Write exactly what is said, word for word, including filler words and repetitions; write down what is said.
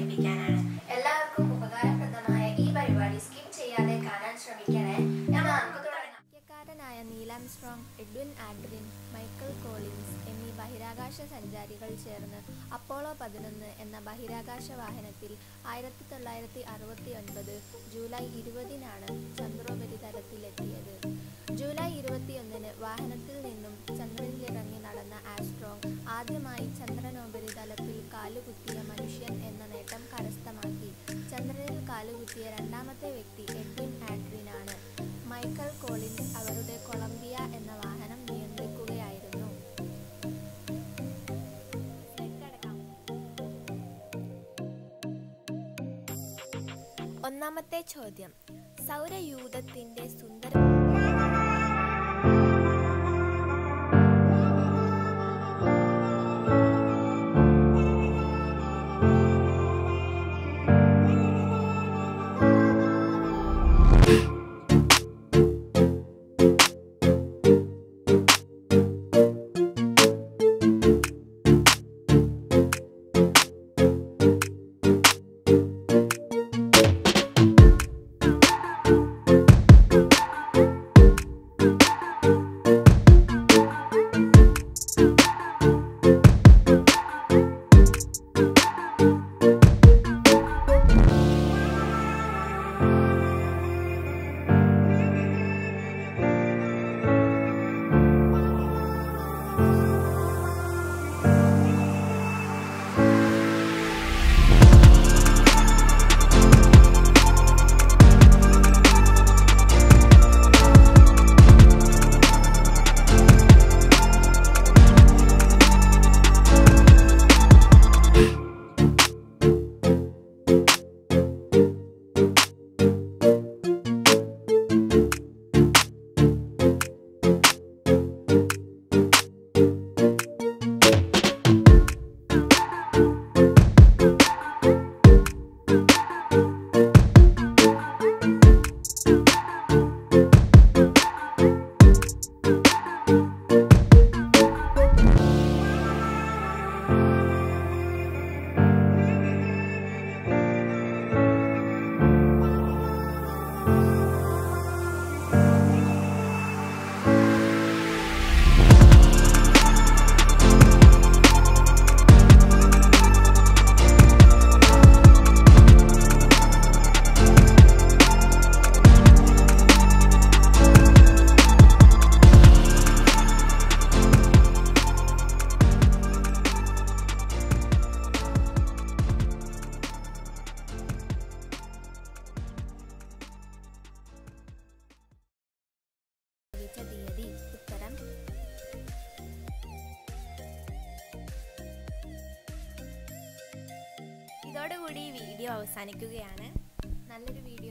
അവതരിപ്പിക്കാനാണ്. എല്ലാവർക്കും ഉപകാരപ്രദമായ ഈ പരിപാടി സ്കിപ്പ് ചെയ്യാതെ കാണാൻ ശ്രമിക്കണേ. എന്നാൽ നമുക്ക് തുടങ്ങാം. ഇന്ത്യക്കാരനായ Neil Armstrong, Edwin Aldrin, Michael Collins എന്നീ ബഹിരാകാശ സഞ്ചാരികൾ ചേർന്ന് അപ്പോളോ പതിനൊന്ന് എന്ന ബഹിരാകാശ വാഹനത്തിൽ ആയിരത്തി തൊള്ളായിരത്തി അറുപത്തി ഒൻപത് ജൂലൈ ഇരുപതിനാണ് ചന്ദ്രോപരിതലത്തിലെത്തിയത്. ജൂലൈ ഇരുപത്തിയൊന്നിന് വാഹനത്തിൽ നിന്നും ചന്ദ്രനിലിറങ്ങി നടന്ന ആംസ്ട്രോങ് ആദ്യമായി ചന്ദ്രനോപരിതലത്തിൽ കാലുകുത്തിയ മനുഷ്യൻ എന്ന നേട്ടം കരസ്ഥമാക്കി. ചന്ദ്രനിൽ കാലുകുത്തിയ രണ്ടാമത്തെ വ്യക്തി എഡ്വിൻ ആൽഡ്രിനാണ്. മൈക്കൽ കോളിൻസ് അവരുടെ കൊളംബിയ എന്ന വാഹനം നിയന്ത്രിക്കുകയായിരുന്നു. ഒന്നാമത്തെ ചോദ്യം, സൗരയൂഥത്തിന്റെ സുന്ദര തീയതി. ഉത്തരം ഇതോടുകൂടി വീഡിയോ അവസാനിക്കുകയാണ്. നല്ലൊരു വീഡിയോ